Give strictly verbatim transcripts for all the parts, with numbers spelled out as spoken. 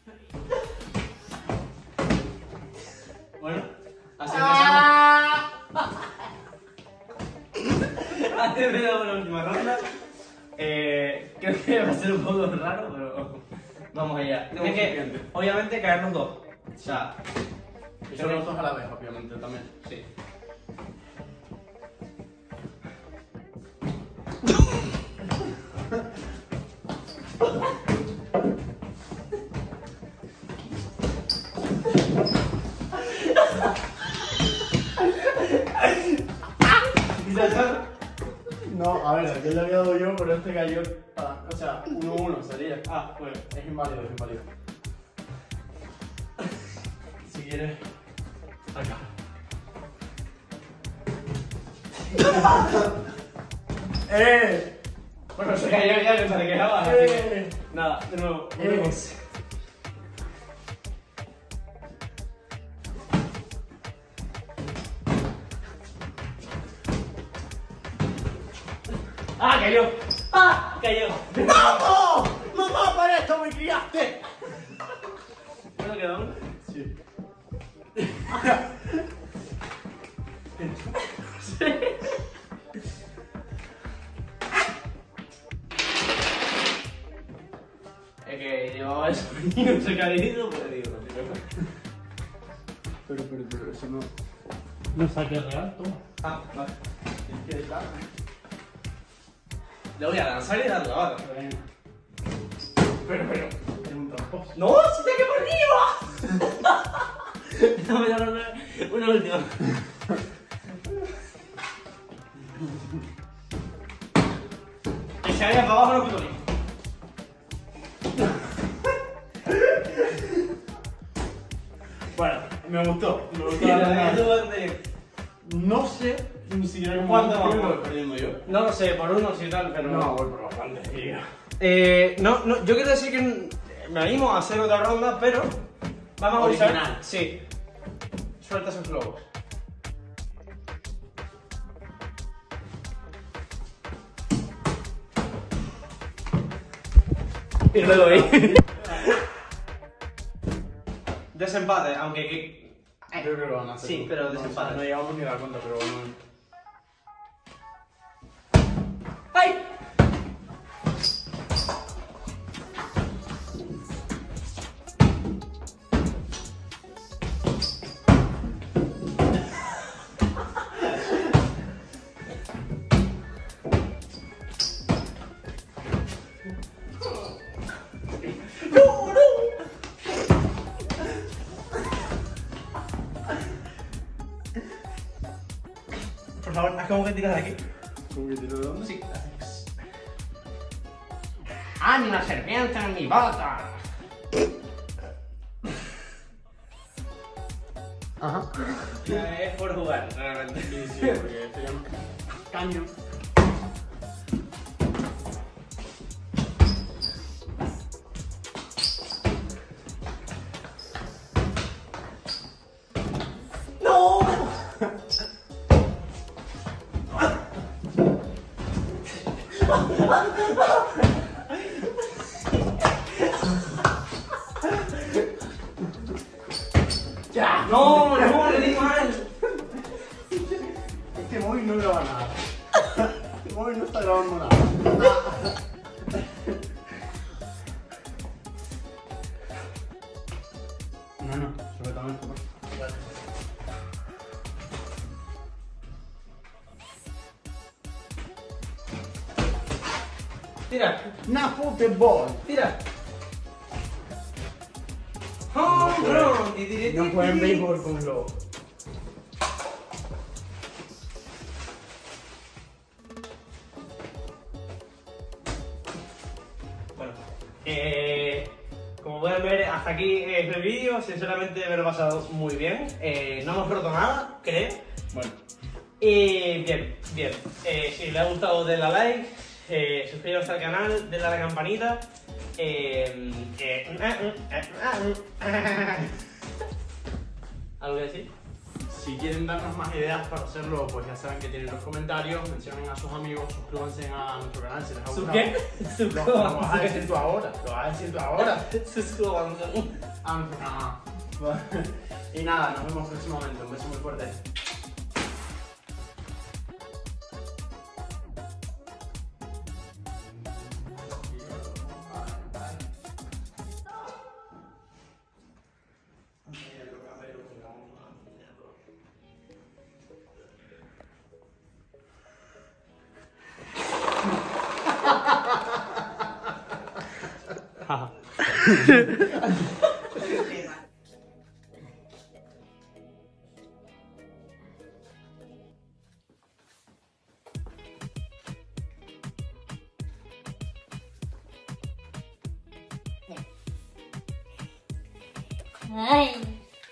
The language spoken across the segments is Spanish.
Bueno, así empezamos. Así empezamos la última ronda. Eh, creo que va a ser un poco raro, pero vamos allá. Tienes que, obviamente, caernos dos. O sea, y son los dos a la vez, obviamente, también. Sí. No, a ver, aquel le había dado yo, pero este cayó para, o sea, uno uno sería. Ah, bueno, es inválido, es inválido. Si quieres, acá. ¡Eh! Bueno, se cayó ya, que se le quedaba. Así que, ¡Eh! nada, de nuevo, ¡Eh! volvemos. ¡Ah, cayó! ¡Ah, cayó! ¡Vamos! ¡Mamá, para esto me criaste! ¿No quedó uno? Sí. Es que llevaba el sonido, se caído, pues digo, no sé. Pero, pero, pero, eso no. No saqué real, toma. Ah, vale. Es que, claro. Le voy a lanzar y darle ahora. Pero, pero, es un tramposo. ¡No! ¡Se te quedó por arriba! Déjame darle una última. Que se vaya para abajo los picones. Bueno, me gustó. Me gustó Y la la verdad. verdad, tú vas a tener- No sé ni siquiera cómo ¿Cuánto voy vamos? perdiendo yo. No lo sé, por uno sí tal, pero. No, voy por bastante, tío. Eh, no, no, yo quiero decir que me animo a hacer otra ronda, pero vamos a usar. Original. Sí. Suelta esos globos. Y luego ahí. Desempate, aunque que. Yo creo que lo van a hacer. Sí, pero no, desempate. No llegamos ni a dar cuenta, pero bueno. ¡Ay! Por favor, haz como que tiras de aquí. ¿Cómo que tiro de dónde? Sí. ¡Hay una serpiente en mi bota! Ajá. Ya es por jugar, realmente. Sí, sí, porque esto ya no. Caño. ¡No! ¡Ya! ¡No! ¡No! ¡Le di mal! Este móvil no graba nada. Este móvil no está grabando nada. No, no, suéltame esto. Tira, Una fútbol. tira. ¡Home run! Ti, ti, ti, No ti, pueden ti. béisbol con globo. Bueno, eh, como pueden ver, hasta aquí es el vídeo. Sinceramente me lo he pasado muy bien. Eh, no hemos roto nada, creo. Bueno. Y bien, bien. Eh, si les ha gustado, denle a like, eh, suscríbanse al canal, denle a la campanita. Eh, eh, ¿Algo que decir? si quieren darnos más ideas para hacerlo, pues ya saben que tienen los comentarios, mencionen a sus amigos, suscríbanse a nuestro canal si les ha ¿Su gustado. qué? Lo, lo vas a decir tú ahora, lo vas a decir tú ahora. Suscríbanse. Ah, no, no, no. Y nada, nos vemos próximamente. Un beso muy fuerte. Ay.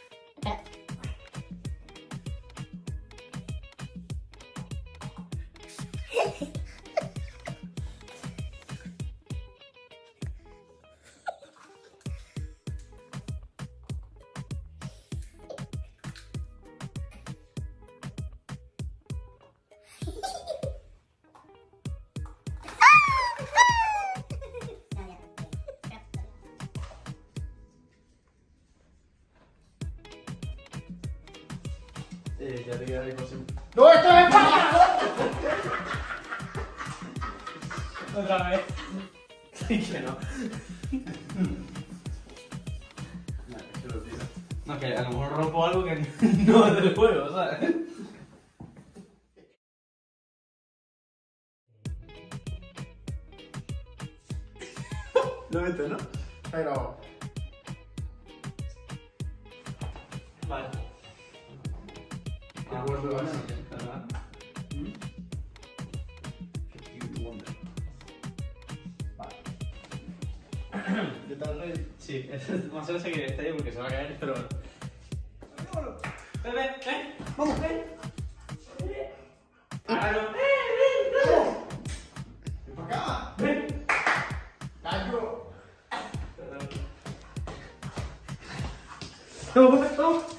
Eh, ya te queda ahí por siempre. ¡No, esto es para! Otra vez. Sí que no. No, es que lo tiro. No, que a lo mejor rompo algo que no es del juego, ¿sabes? Lo meto, ¿no? Ahí grabado. Vale. ¿Qué acuerdo vas? ¿Verdad? ¿Qué tal, Rey? Sí, es demasiado sé que está ahí porque se va a caer, pero bueno. Ven, ven, ven. Vamos, ven. Hágalo. ¡Ven para acá! Ven. ¡Callo! Vamos, vamos.